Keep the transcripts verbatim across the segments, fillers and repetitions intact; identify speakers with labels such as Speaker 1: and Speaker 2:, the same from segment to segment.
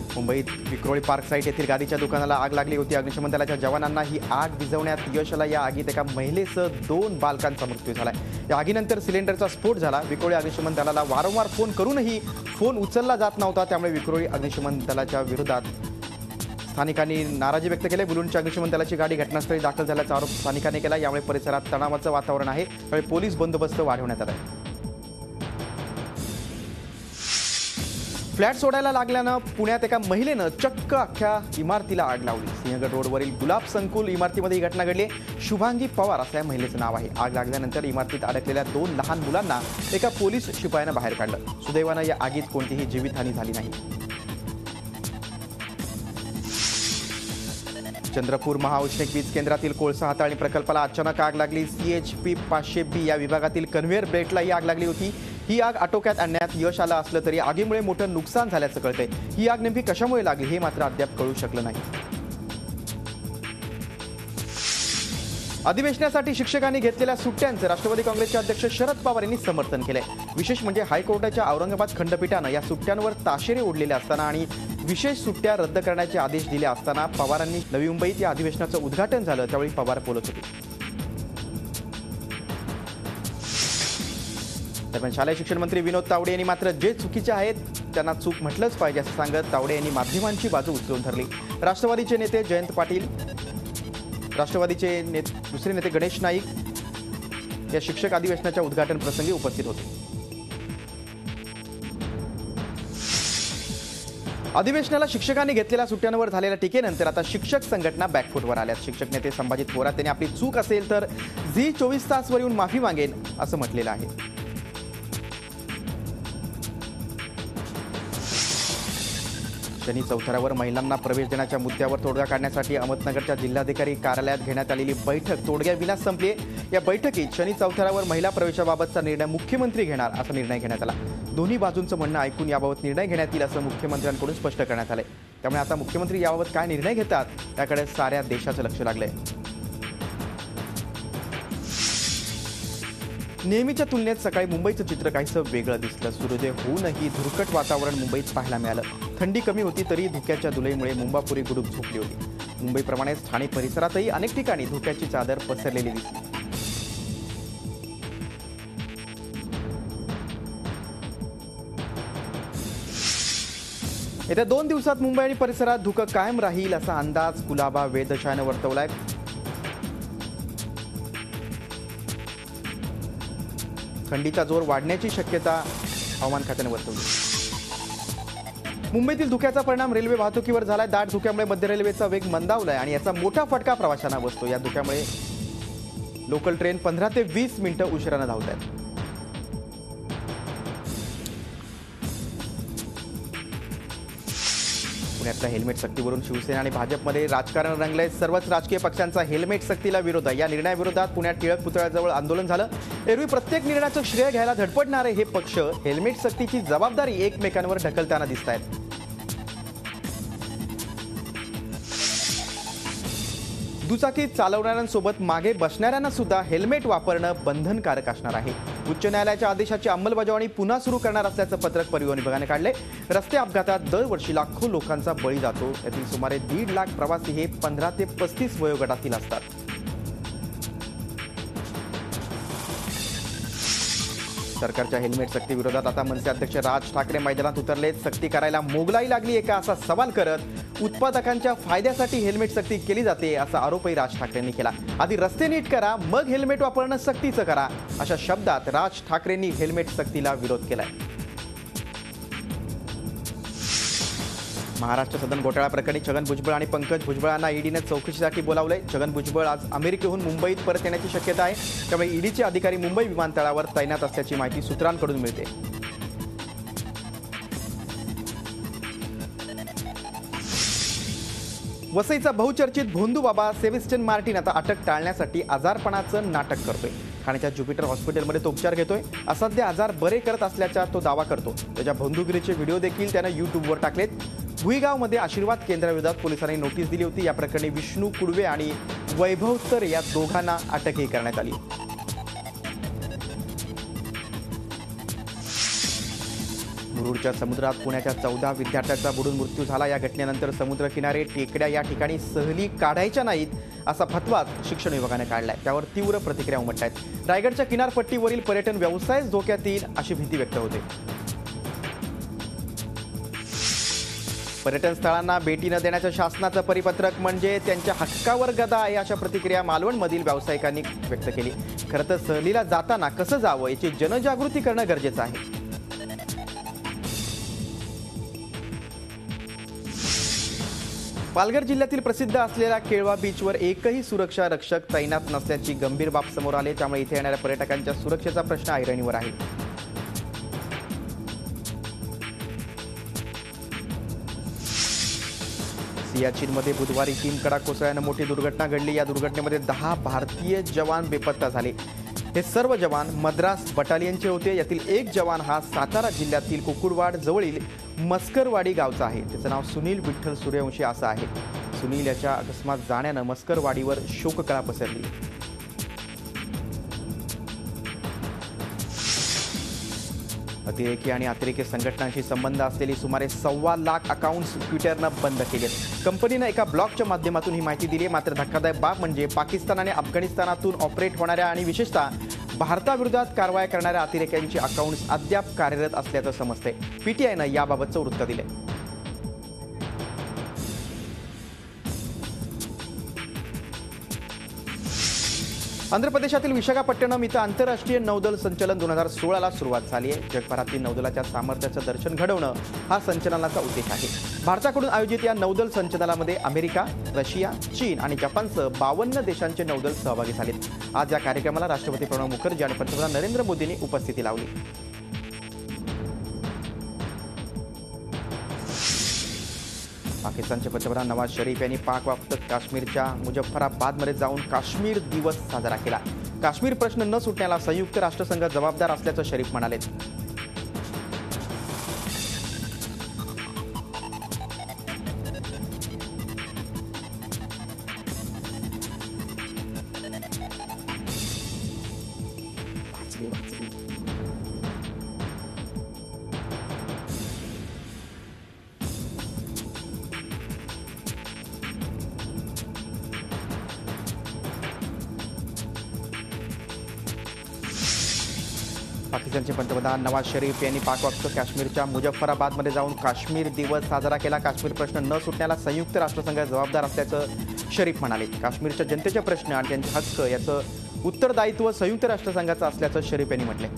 Speaker 1: मुंबईत Vikhroli park site येथील गादीच्या दुकानाला आग लागली होती। अग्निशमन दलाच्या जवानांना ही आग विझवण्यात यश आलं। या आगीत एका महिलेसह दोन बालकांचा मृत्यू झाला। या आगीनंतर सिलेंडरचा स्फोट झाला। विक्रोळी अग्निशमन दलाला वारंवार फोन करूनही फोन उचलला जात नव्हता, त्यामुळे विक्रोळी अग्निशमन दलाच्या विरोधात स्थानिकांनी नाराजी व्यक्त केली। बुलूनच्या अग्निशमन दलाची गाडी घटनास्थळी दाखल झाल्याचा आरोप स्थानिकांनी केला। यामुळे परिसरात तणावाचं वातावरण आहे, त्यामुळे पोलीस बंदोबस्त वाढवण्यात आला आहे। फ्लॅट सोडायला लागल्यानं पुण्यात एका महिलेनं चक्क अख्ख्या इमारतीला आग लावली। सिंहगड रोडवरील गुलाब संकुल इमारतीमध्ये ही घटना घडली। शुभांगी पवार असं या महिलेचं नाव आहे। आग लागल्यानंतर इमारतीत अडकलेल्या दोन लहान मुलांना एका पोलीस शिपायानं बाहेर काढलं। सुदैवानं या आगीत कोणतीही जीवितहानी झाली नाही। चंद्रपूर महाऔष्णिक वीज केंद्रातील कोळसा हाताळणी प्रकल्पाला अचानक आग लागली। सीएचपी पाचशे बी या विभागातील कन्व्हेअर बेल्टला ही आग लागली होती। ही आग आटोक्यात आणण्यात यश आलं असलं तरी आगीमुळे मोठं नुकसान झाल्याचं कळतंय। ही आग नेमकी कशामुळे लागली हे मात्र अद्याप कळू शकलं नाही। अधिवेशनासाठी शिक्षकांनी घेतलेल्या सुट्ट्यांचं राष्ट्रवादी काँग्रेसचे अध्यक्ष शरद पवार यांनी समर्थन केलंय। विशेष म्हणजे हायकोर्टाच्या औरंगाबाद खंडपीठानं या सुट्ट्यांवर ताशेरे ओढलेले असताना आणि विशेष सुट्ट्या रद्द करण्याचे आदेश दिले असताना पवारांनी नवी मुंबईत या अधिवेशनाचं उद्घाटन झालं, त्यावेळी पवार बोलत होते। दरम्यान शालेय शिक्षण मंत्री विनोद तावडे यांनी मात्र जे चुकीचे आहेत त्यांना चूक म्हटलंच पाहिजे असं सांगत तावडे यांनी माध्यमांची बाजू उचलून धरली। राष्ट्रवादीचे नेते जयंत पाटील, राष्ट्रवादीचे दुसरे नेते गणेश नाईक या शिक्षक अधिवेशनाच्या उद्घाटन प्रसंगी उपस्थित होते। अधिवेशनाला शिक्षकांनी घेतलेल्या सुट्ट्यांवर झालेल्या टीकेनंतर आता शिक्षक संघटना बॅकफूटवर आल्यात। शिक्षक नेते संभाजी थोरात यांनी आपली चूक असेल तर झी चोवीस तासवर येऊन माफी मागेन असं म्हटलेलं आहे। शनी चौथऱ्यावर महिलांना प्रवेश देण्याच्या मुद्द्यावर तोडगा काढण्यासाठी अहमदनगरच्या जिल्हाधिकारी कार्यालयात घेण्यात आलेली बैठक तोडग्याविना संपली। या बैठकीत शनी चौथऱ्यावर महिला प्रवेशाबाबतचा निर्णय मुख्यमंत्री घेणार असा निर्णय घेण्यात आला। दोन्ही बाजूंचं म्हणणं ऐकून याबाबत निर्णय घेण्यात येईल असं मुख्यमंत्र्यांकडून स्पष्ट करण्यात आलंय। त्यामुळे आता मुख्यमंत्री याबाबत काय निर्णय घेतात त्याकडे साऱ्या देशाचं लक्ष लागलंय। नेहमीच्या तुलनेत सकाळी मुंबईचं चित्र काहीसं वेगळं दिसलं। सूर्योदय होऊनही धुरकट वातावरण मुंबईत पाहायला मिळालं। थंडी कमी होती तरी धुक्याच्या धुळीमुळे मुंबापुरी गुडूप झोपली होती। मुंबईप्रमाणेच ठाणे परिसरातही अनेक ठिकाणी धुक्याची चादर पसरलेली दिसली। येत्या दोन दिवसात मुंबई आणि परिसरात धुकं कायम राहील असा अंदाज कुलाबा वेधशाळेनं वर्तवलाय। थंडीचा जोर वाढण्याची शक्यता हवामान खात्याने वर्तवली। मुंबईतील धुक्याचा परिणाम रेल्वे वाहतुकीवर झालाय। दाट धुक्यामुळे मध्य रेल्वेचा वेग मंदावलाय आणि याचा मोठा फटका प्रवाशांना बसतो। या धुक्यामुळे लोकल ट्रेन पंधरा ते वीस मिनिटं उशिराने धावत आहेत। पुण्यातल्या हेल्मेट सक्तीवरून शिवसेना आणि भाजपमध्ये राजकारण रंगलंय। सर्वच राजकीय पक्षांचा हेल्मेट सक्तीला विरोध आहे। या निर्णयाविरोधात पुण्यात टिळक पुतळ्याजवळ आंदोलन झालं। एरवी प्रत्येक निर्णयाचं श्रेय घ्यायला धडपडणारे हे पक्ष हेल्मेट सक्तीची जबाबदारी एकमेकांवर ढकलताना दिसत आहेत। दुचाकी चालवणाऱ्यांसोबत मागे बसणाऱ्यांना सुद्धा हेल्मेट वापरणं बंधनकारक असणार आहे। उच्च न्यायालयाच्या आदेशाची अंमलबजावणी पुन्हा सुरू करणार असल्याचं पत्रक परिवहन विभागाने काढले। रस्ते अपघातात दरवर्षी लाखो लोकांचा बळी जातो। यातील सुमारे दीड लाख प्रवासी हे पंधरा ते पस्तीस वयोगटातील असतात। सरकारच्या हेल्मेट सक्ती विरोधात आता मनसे अध्यक्ष राज ठाकरे मैदानात उतरले। सक्ती करायला मोगलाई लागली आहे का असा सवाल करत उत्पादकांच्या फायद्यासाठी हेल्मेट सक्ती केली जाते असा आरोपही राज ठाकरेंनी केला। आधी रस्ते नीट करा मग हेल्मेट वापरणं सक्तीचं करा अशा शब्दात राज ठाकरेंनी हेल्मेट सक्तीला विरोध केलाय। महाराष्ट्र सदन घोटाळा प्रकरणी छगन भुजबळ आणि पंकज भुजबळांना ईडीने चौकशीसाठी बोलावलंय। छगन भुजबळ आज अमेरिकेहून मुंबईत परत येण्याची शक्यता आहे, त्यामुळे ईडीचे अधिकारी मुंबई विमानतळावर तैनात असल्याची माहिती सूत्रांकडून मिळते। वसईचा बहुचर्चित भोंदू बाबा सेबॅस्टियन मार्टिन आता अटक टाळण्यासाठी आजारपणाचं नाटक करतोय। ठाण्याच्या ज्युपिटर हॉस्पिटलमध्ये तो उपचार घेतोय। असाध्य आजार बरे करत असल्याचा तो दावा करतो। त्याच्या भोंदूगिरीचे व्हिडिओ देखील त्यानं युट्यूबवर टाकलेत। भुईगावमध्ये आशीर्वाद केंद्राविरोधात पोलिसांनी नोटीस दिली होती। या प्रकरणी विष्णू कुडवे आणि वैभव तर या दोघांना अटकही करण्यात आली। मुरुडच्या समुद्रात पुण्याच्या चौदा विद्यार्थ्यांचा बुडून मृत्यू झाला। या घटनेनंतर समुद्रकिनारे टेकड्या या ठिकाणी सहली काढायच्या नाहीत असा फतवा शिक्षण विभागाने काढलाय। त्यावर तीव्र प्रतिक्रिया उमटत आहेत। रायगडच्या किनारपट्टीवरील पर्यटन व्यवसायच धोक्यात येईल अशी भीती व्यक्त होते। पर्यटन स्थळांना भेटी न देण्याचं शासनाचं परिपत्रक म्हणजे त्यांच्या हक्कावर गदा आहे अशा प्रतिक्रिया मालवणमधील व्यावसायिकांनी व्यक्त केली। खरं तर सहलीला जाताना कसं जावं याची जनजागृती करणं गरजेचं आहे। पालघर जिल्ह्यातील प्रसिद्ध असलेल्या केळवा बीचवर एकही सुरक्षा रक्षक तैनात नसल्याची गंभीर बाब समोर आली। त्यामुळे इथे येणाऱ्या पर्यटकांच्या सुरक्षेचा प्रश्न ऐरणीवर आहे। सियाचीनमध्ये बुधवारी हिमकडा कोसळल्यानं मोठी दुर्घटना घडली। या दुर्घटनेमध्ये दहा भारतीय जवान बेपत्ता झाले। हे सर्व जवान मद्रास बटालियनचे होते। यातील एक जवान हा सातारा जिल्ह्यातील कुकुडवाड जवळील मस्करवाडी गावचा आहे। त्याचं नाव सुनील विठ्ठल सूर्यवंशी असं आहे। सुनील याच्या अकस्मात जाण्यानं मस्करवाडीवर शोककळा पसरली। अतिरेकी आणि अतिरेकी संघटनांशी संबंध असलेली सुमारे सव्वा लाख अकाउंट्स ट्विटरनं बंद केलेत। कंपनीनं एका ब्लॉगच्या माध्यमातून ही माहिती दिली आहे। मात्र धक्कादायक बाब म्हणजे पाकिस्तान आणि अफगाणिस्तानातून ऑपरेट होणाऱ्या आणि विशेषतः भारताविरोधात कारवाया करणाऱ्या अतिरेक्यांची अकाउंट्स अद्याप कार्यरत असल्याचं समजतंय। पीटीआयनं याबाबतचं वृत्त दिलंय। आंध्र प्रदेशातील विशाखापट्टणम इथं आंतरराष्ट्रीय नौदल संचलन दोन हजार सोळाला सुरुवात झाली आहे। जगभरातील नौदलाच्या सामर्थ्याचं दर्शन घडवणं हा संचलनाचा उद्देश आहे। भारताकडून आयोजित या नौदल संचलनामध्ये अमेरिका, रशिया, चीन आणि जपानसह बावन्न देशांचे नौदल सहभागी झालेत। आज या कार्यक्रमाला राष्ट्रपती प्रणव मुखर्जी आणि पंतप्रधान नरेंद्र मोदींनी उपस्थिती लावली। पाकिस्तानचे पंतप्रधान नवाज शरीफ यांनी पाक व्याप्त काश्मीरच्या मुझफ्फराबादमध्ये जाऊन काश्मीर दिवस साजरा केला। काश्मीर प्रश्न न सुटण्याला संयुक्त राष्ट्रसंघ जबाबदार असल्याचं शरीफ म्हणाले। पाकिस्तानचे पंतप्रधान नवाज शरीफ यांनी पाक व्याप्त काश्मीरच्या मुझफ्फराबादमध्ये जाऊन काश्मीर दिवस साजरा केला। काश्मीर प्रश्न न सुटण्याला संयुक्त राष्ट्रसंघ जबाबदार असल्याचं शरीफ म्हणाले। काश्मीरच्या जनतेचे प्रश्न आणि त्यांचे हक्क याचं उत्तरदायित्व संयुक्त राष्ट्रसंघाचं असल्याचं शरीफ यांनी म्हटले।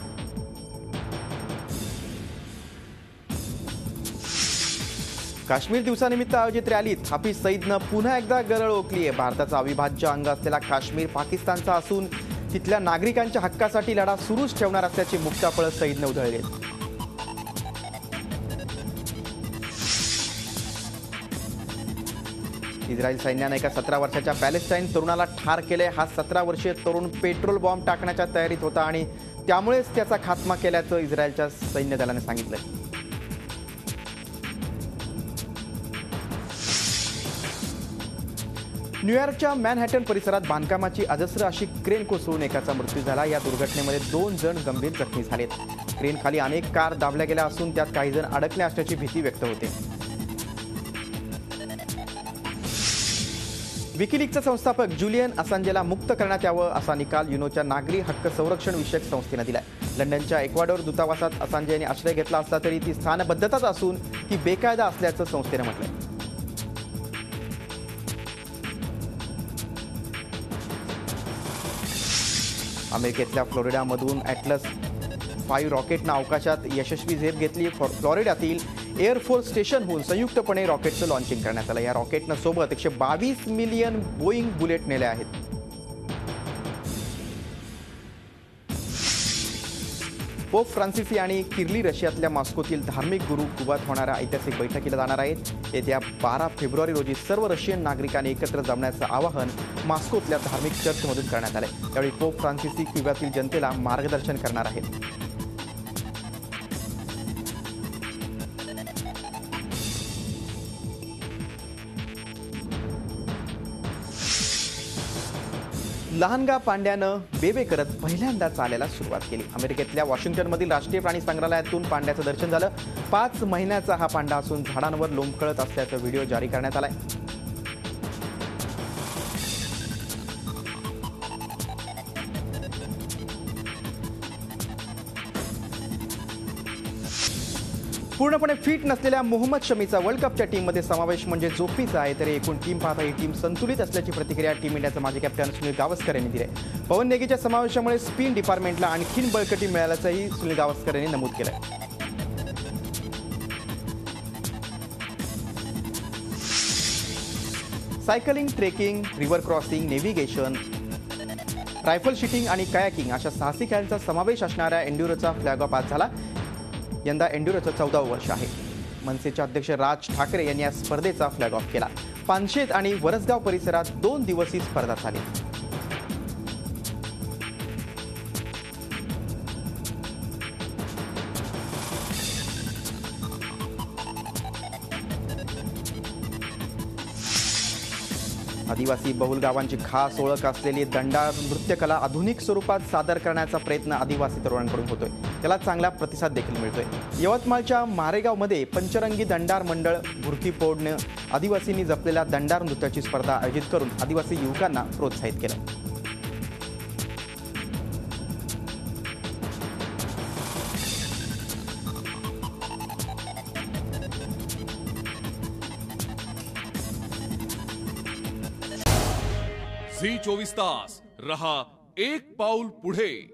Speaker 1: काश्मीर दिवसानिमित्त आयोजित रॅलीत हाफिज सईदनं पुन्हा एकदा गरळ ओकली आहे। भारताचा अविभाज्य अंग असलेला काश्मीर पाकिस्तानचा असून तिथल्या नागरिकांच्या हक्कासाठी लढा सुरूच ठेवणार असल्याची मुक्ताफळं सईदनं उधळली। इस्रायल सैन्याने एका सतरा वर्षाच्या पॅलेस्टाईन तरुणाला ठार केले। हा सतरा वर्षीय तरुण पेट्रोल बॉम्ब टाकण्याच्या तयारीत होता आणि त्यामुळेच त्याचा खात्मा केल्याचं इस्रायलच्या सैन्य दलाने सांगितलं। न्यूयॉर्कच्या मॅनहॅटन परिसरात बांधकामाची अजस्र अशी क्रेन कोसळून एकाचा मृत्यू झाला। या दुर्घटनेमध्ये दोन जण गंभीर जखमी झालेत। क्रेन खाली अनेक कार दाबल्या गेल्या असून त्यात काही जण अडकले असल्याची भीती व्यक्त होते। विकिलीकचा संस्थापक जुलियन असांजेला मुक्त करण्यात यावं असा निकाल युनोच्या नागरी हक्क संरक्षण विषयक संस्थेनं दिलाय। लंडनच्या इक्वाडोर दूतावासात असांजे यांनी आश्रय घेतला असला तरी ती स्थानबद्धताच असून ती बेकायदा असल्याचं संस्थेनं म्हटलंय। अमेरिकेतल्या फ्लोरिडामधून ॲटलस फाईव्ह रॉकेटनं अवकाशात यशस्वी झेप घेतली। फ्लोरिडातील एअरफोर्स स्टेशनहून संयुक्तपणे रॉकेटचं लॉन्चिंग करण्यात आलं। या रॉकेटनं सोबत एकशे बावीस मिलियन बोईंग बुलेट नेले आहेत। पोप फ्रान्सिस आणि किर्ली रशियातल्या मॉस्कोतील धार्मिक गुरु कुबात होणाऱ्या ऐतिहासिक बैठकीला जाणार आहेत। येत्या बारा फेब्रुवारी रोजी सर्व रशियन नागरिकांनी एकत्र जमण्याचं आवाहन मॉस्कोतल्या धार्मिक चर्चमधून करण्यात आले। त्यावेळी पोप फ्रान्सिस क्युबातील जनतेला मार्गदर्शन करणार आहेत। लहानगा पांड्यानं बेबे करत पहिल्यांदा चालायला सुरुवात केली. अमेरिकेतल्या वॉशिंग्टनमधील राष्ट्रीय प्राणी संग्रहालयातून पांड्याचं दर्शन झालं. पाच महिन्याचा हा पांडा असून झाडांवर लोंबकळत असल्याचा व्हिडिओ जारी करण्यात आलाय. पूर्णपणे फिट नसलेल्या मोहम्मद शमीचा वर्ल्ड कपच्या टीममध्ये समावेश म्हणजे जोखमीचा आहे. तरी एकूण टीम पाहता ही टीम संतुलित असल्याची प्रतिक्रिया टीम इंडियाचे माजी कॅप्टन सुनील गावस्कर यांनी दिली आहे. पवन नेगीच्या समावेशामुळे स्पिन डिपार्टमेंटला आणखीन बळकटी मिळाल्याचंही सुनील गावस्कर यांनी नमूद केलंय. Cycling, trekking, river crossing, navigation, rifle shooting आणि कयाकिंग अशा साहसी खेळांचा समावेश असणाऱ्या एन्ड्युरोचा फ्लॅग ऑफ आज झाला. यंदा एन्ड्युरोचं चौदावं वर्ष आहे. मनसेचे अध्यक्ष राज ठाकरे यांनी या स्पर्धेचा फ्लॅग ऑफ केला. पानशेत आणि वरसगाव परिसरात दोन दिवसीय स्पर्धा झाली. आदिवासी बहुल गावांची खास ओळख असलेली दंडार नृत्यकला आधुनिक स्वरूपात सादर करण्याचा प्रयत्न आदिवासी तरुणांकडून होतोय. त्याला चांगला प्रतिसाद देखील मिळतोय. यवतमाळच्या मारेगावमध्ये पंचरंगी दंडार मंडळ भुरकी फोडणं आदिवासींनी जपलेल्या दंडार नृत्याची स्पर्धा आयोजित करून आदिवासी युवकांना प्रोत्साहित केलं.
Speaker 2: झी चोवीस तास रहा एक पाऊल पुढे.